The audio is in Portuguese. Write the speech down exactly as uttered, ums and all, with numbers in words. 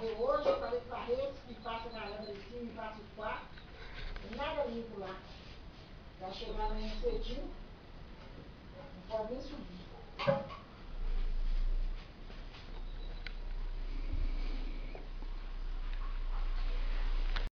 varrer hoje, eu falei que varrer, me passa a varanda de cima, me passa o quarto. Tem nada limpo lá. Já chegaram amanhã cedinho, não pode nem subir.